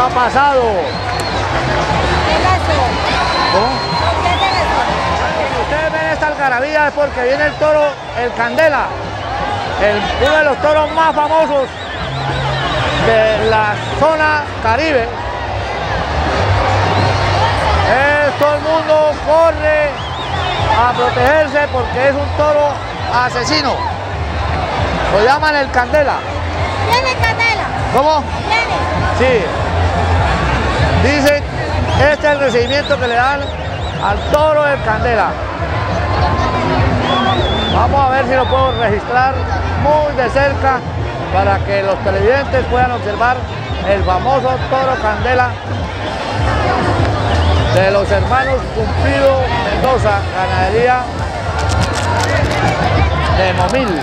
pasado? ¿Qué es eso? ¿Cómo? ¿Qué es eso? Si ustedes ven esta algarabía es porque viene el toro, el Candela, uno de los toros más famosos de la zona Caribe. Todo el mundo corre a protegerse porque es un toro asesino. Lo llaman el Candela. ¿Tiene Candela? ¿Cómo? ¿Tiene? Sí. Dicen, este es el recibimiento que le dan al toro del Candela. Vamos a ver si lo puedo registrar muy de cerca para que los televidentes puedan observar el famoso toro Candela de los hermanos Cumplido Mendoza, ganadería de Momil.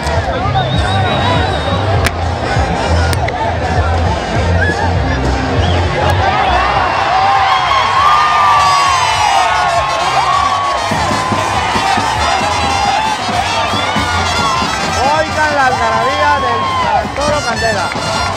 Oigan la algarabía del toro Candela.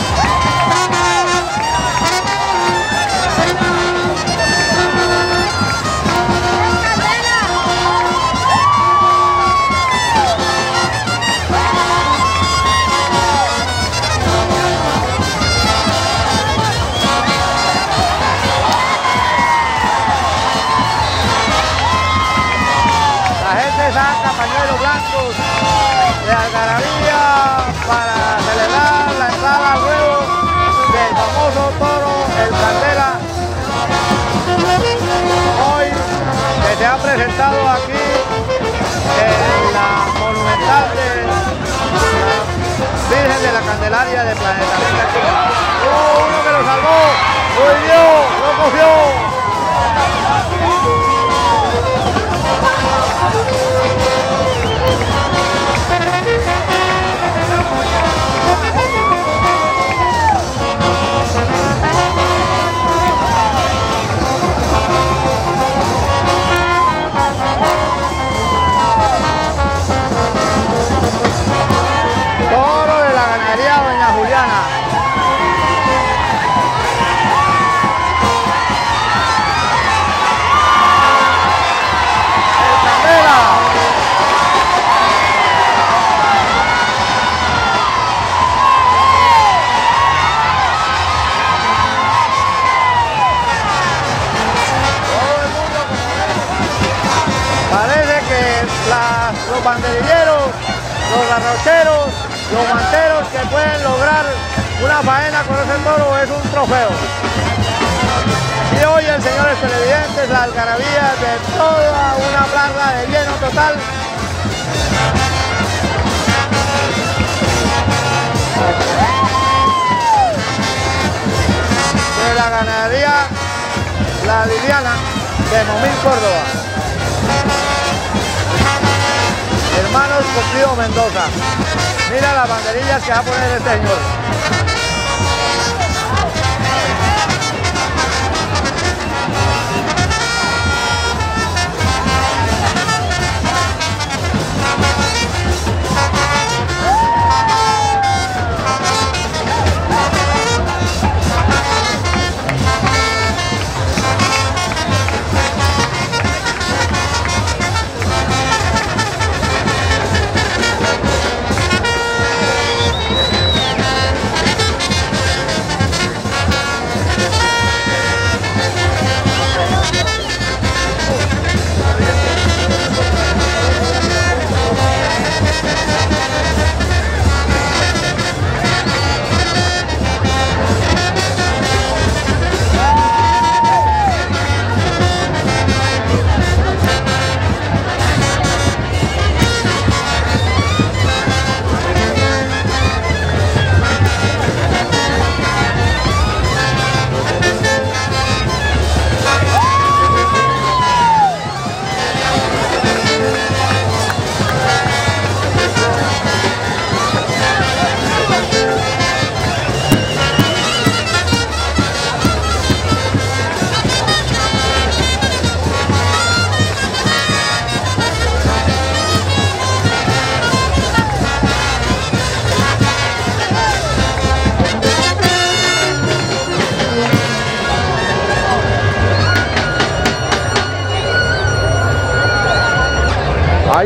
Saca pañuelos blancos de algarabía para celebrar la entrada al ruedo del famoso toro, el Candela. Hoy que se ha presentado aquí en la monumental de la Virgen de la Candelaria de Planeta Rica. Uno que lo salvó, lo vivió, lo cogió. Toro de la ganadería Doña Juliana. El Candela. Todo el mundo, parece que los banderilleros, los garrocheros, los manteros que pueden lograr una faena con ese toro es un trofeo. Y hoy, señores televidentes, la algarabía de toda una plaza de lleno total. De la ganadería La Liliana de Momil, Córdoba. Hermanos Cumplido Mendoza. Mira las banderillas que va a poner este señor.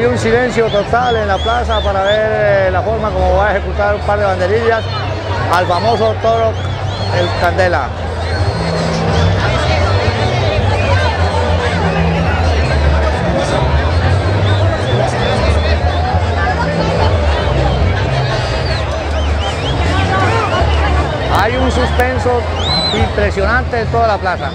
Hay un silencio total en la plaza para ver la forma como va a ejecutar un par de banderillas al famoso toro, el Candela. Hay un suspenso impresionante en toda la plaza.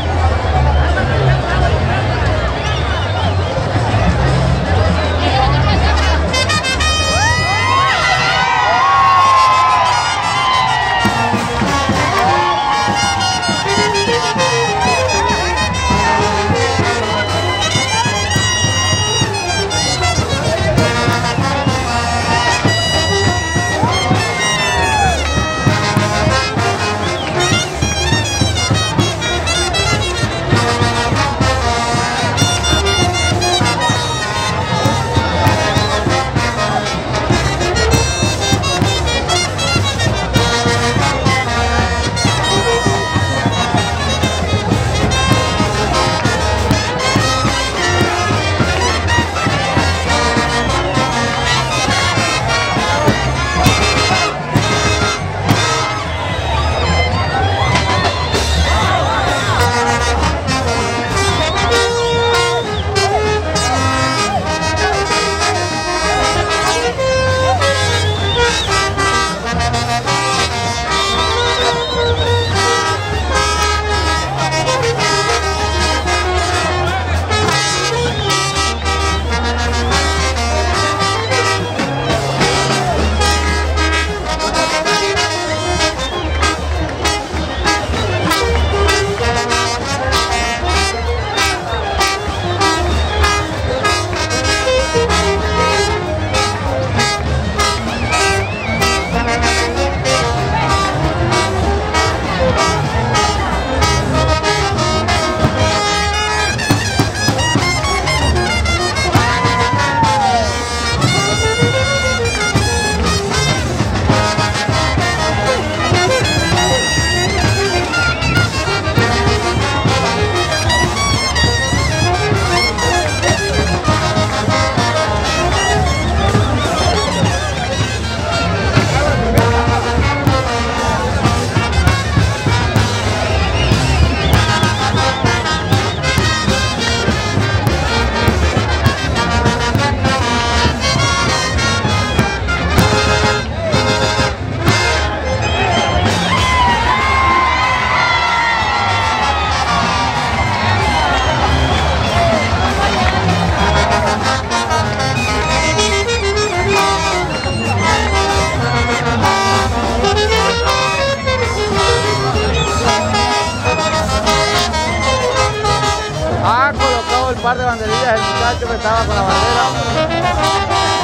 Par de banderillas el muchacho que estaba con la bandera.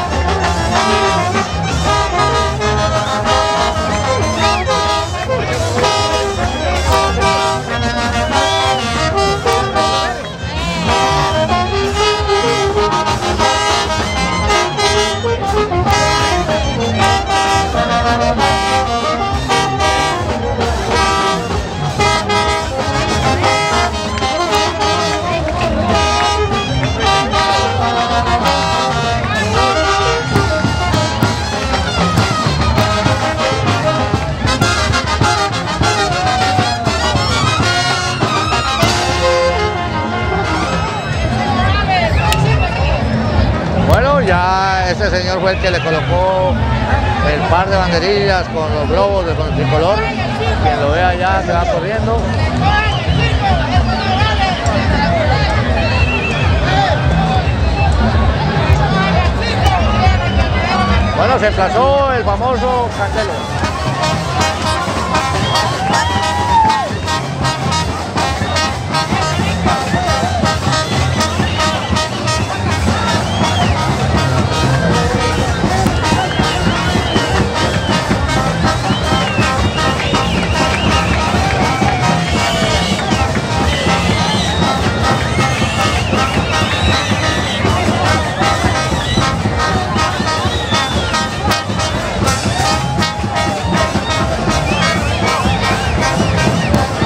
Ya ese señor fue el que le colocó el par de banderillas con los globos con el tricolor. Quien lo vea allá se va corriendo. Bueno, se emplazó el famoso Candelo.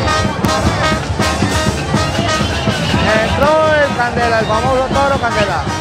El famoso toro Candela.